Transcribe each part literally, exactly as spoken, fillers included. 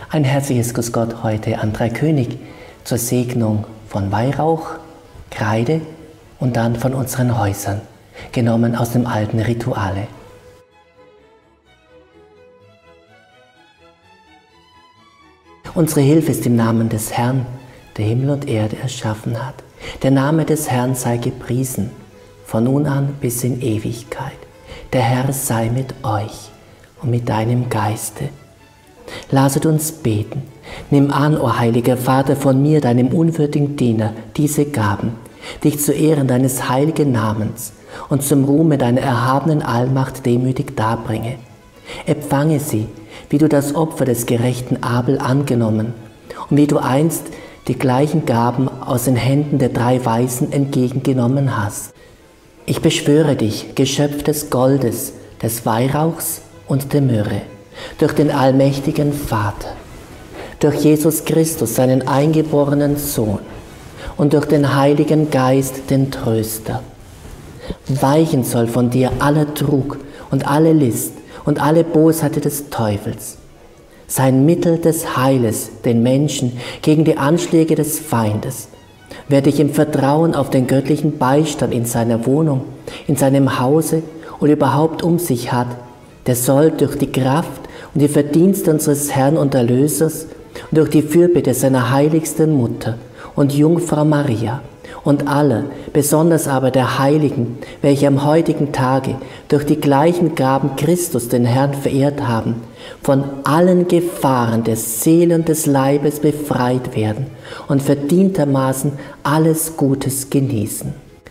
Ein herzliches Grüß Gott heute an Dreikönig zur Segnung von Weihrauch, Kreide und dann von unseren Häusern, genommen aus dem alten Rituale. Unsere Hilfe ist im Namen des Herrn, der Himmel und Erde erschaffen hat. Der Name des Herrn sei gepriesen, von nun an bis in Ewigkeit. Der Herr sei mit euch und mit deinem Geiste. Lasset uns beten. Nimm an, o heiliger Vater, von mir, deinem unwürdigen Diener, diese Gaben, die ich zu Ehren deines heiligen Namens und zum Ruhme deiner erhabenen Allmacht demütig darbringe. Empfange sie, wie du das Opfer des gerechten Abel angenommen und wie du einst die gleichen Gaben aus den Händen der drei Weisen entgegengenommen hast. Ich beschwöre dich, Geschöpf des Goldes, des Weihrauchs und der Myrrhe, durch den allmächtigen Vater, durch Jesus Christus, seinen eingeborenen Sohn, und durch den Heiligen Geist, den Tröster. Weichen soll von dir aller Trug und alle List und alle Bosheit des Teufels. Sein Mittel des Heiles den Menschen gegen die Anschläge des Feindes. Wer dich im Vertrauen auf den göttlichen Beistand in seiner Wohnung, in seinem Hause oder überhaupt um sich hat, der soll durch die Kraft und die Verdienste unseres Herrn und Erlösers und durch die Fürbitte seiner heiligsten Mutter und Jungfrau Maria und aller, besonders aber der Heiligen, welche am heutigen Tage durch die gleichen Gaben Christus den Herrn verehrt haben, von allen Gefahren der Seele und des Leibes befreit werden und verdientermaßen alles Gutes genießen.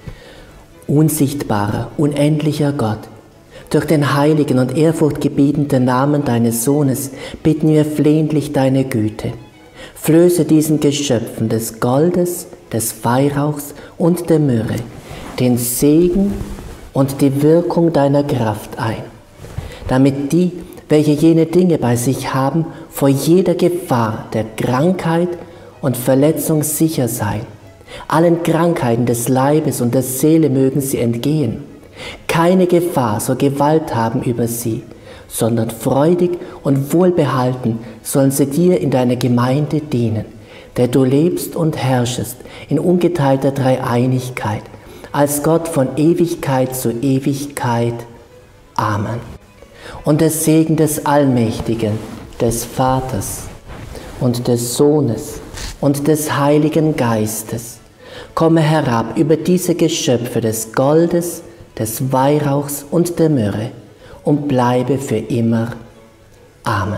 Unsichtbarer, unendlicher Gott, durch den heiligen und ehrfurchtgebietenden Namen deines Sohnes bitten wir flehentlich deine Güte. Flöße diesen Geschöpfen des Goldes, des Weihrauchs und der Myrrhe den Segen und die Wirkung deiner Kraft ein, damit die, welche jene Dinge bei sich haben, vor jeder Gefahr der Krankheit und Verletzung sicher seien. Allen Krankheiten des Leibes und der Seele mögen sie entgehen. Keine Gefahr soll Gewalt haben über sie, sondern freudig und wohlbehalten sollen sie dir in deiner Gemeinde dienen, der du lebst und herrschest in ungeteilter Dreieinigkeit, als Gott von Ewigkeit zu Ewigkeit. Amen. Und der Segen des Allmächtigen, des Vaters und des Sohnes und des Heiligen Geistes komme herab über diese Geschöpfe des Goldes, des Weihrauchs und der Myrrhe und bleibe für immer. Amen.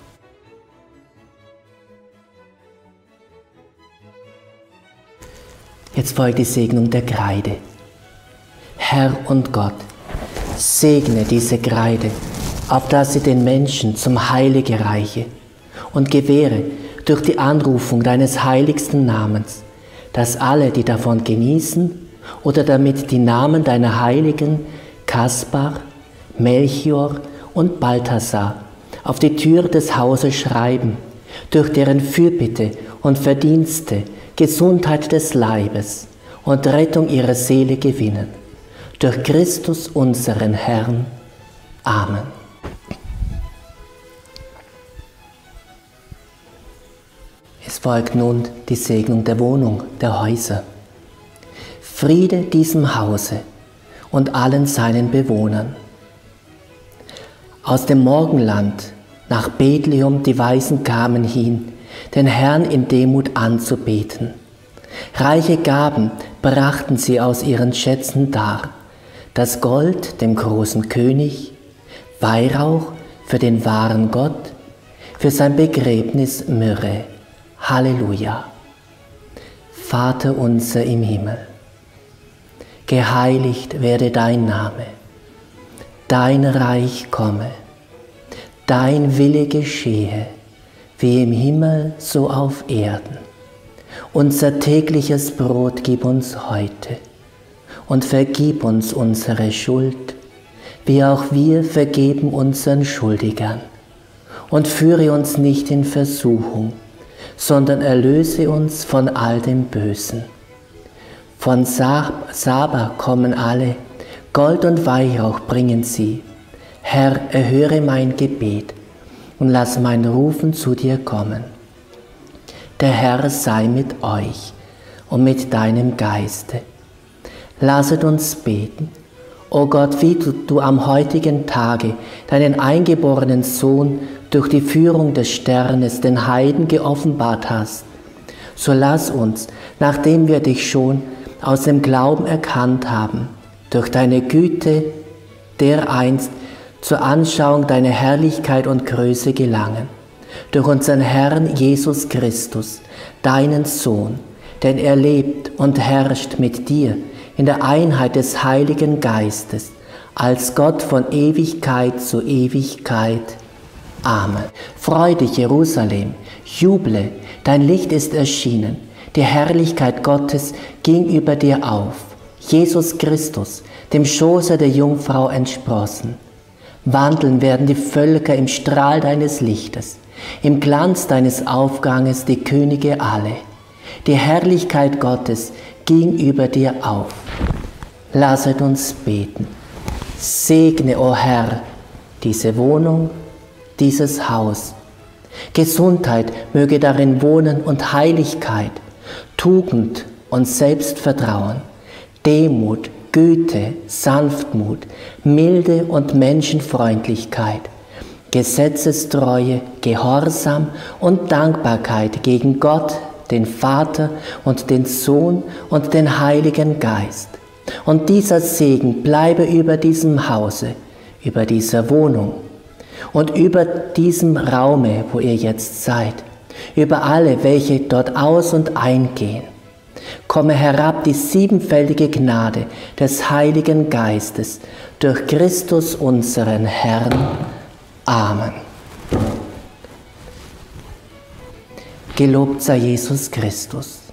Jetzt folgt die Segnung der Kreide. Herr und Gott, segne diese Kreide, auf dass sie den Menschen zum Heile gereiche und gewähre durch die Anrufung deines heiligsten Namens, dass alle, die davon genießen oder damit die Namen deiner Heiligen Kaspar, Melchior und Balthasar auf die Tür des Hauses schreiben, durch deren Fürbitte und Verdienste Gesundheit des Leibes und Rettung ihrer Seele gewinnen. Durch Christus unseren Herrn. Amen. Es folgt nun die Segnung der Wohnung, der Häuser. Friede diesem Hause und allen seinen Bewohnern. Aus dem Morgenland nach Bethlehem die Weisen kamen hin, den Herrn in Demut anzubeten. Reiche Gaben brachten sie aus ihren Schätzen dar, das Gold dem großen König, Weihrauch für den wahren Gott, für sein Begräbnis Myrrhe. Halleluja. Vater unser im Himmel, geheiligt werde dein Name, dein Reich komme, dein Wille geschehe, wie im Himmel so auf Erden. Unser tägliches Brot gib uns heute und vergib uns unsere Schuld, wie auch wir vergeben unseren Schuldigern. Und führe uns nicht in Versuchung, sondern erlöse uns von all dem Bösen. Von Saba kommen alle, Gold und Weihrauch bringen sie. Herr, erhöre mein Gebet. und lass mein Rufen zu dir kommen. Der Herr sei mit euch und mit deinem Geiste. Lasset uns beten. O Gott, wie du, du am heutigen Tage deinen eingeborenen Sohn durch die Führung des Sternes den Heiden geoffenbart hast, so lass uns, nachdem wir dich schon aus dem Glauben erkannt haben, durch deine Güte dereinst zur Anschauung deiner Herrlichkeit und Größe gelangen. Durch unseren Herrn Jesus Christus, deinen Sohn, denn er lebt und herrscht mit dir in der Einheit des Heiligen Geistes, als Gott von Ewigkeit zu Ewigkeit. Amen. Freu dich, Jerusalem, juble, dein Licht ist erschienen, die Herrlichkeit Gottes ging über dir auf. Jesus Christus, dem Schoße der Jungfrau entsprossen. Wandeln werden die Völker im Strahl deines Lichtes, im Glanz deines Aufganges die Könige alle. Die Herrlichkeit Gottes ging über dir auf. Lasset uns beten. Segne, o Herr, diese Wohnung, dieses Haus. Gesundheit möge darin wohnen und Heiligkeit, Tugend und Selbstvertrauen, Demut, Güte, Sanftmut, Milde und Menschenfreundlichkeit, Gesetzestreue, Gehorsam und Dankbarkeit gegen Gott, den Vater und den Sohn und den Heiligen Geist. Und dieser Segen bleibe über diesem Hause, über dieser Wohnung und über diesem Raume, wo ihr jetzt seid, über alle, welche dort aus- und eingehen. Komme herab die siebenfältige Gnade des Heiligen Geistes durch Christus unseren Herrn. Amen. Gelobt sei Jesus Christus.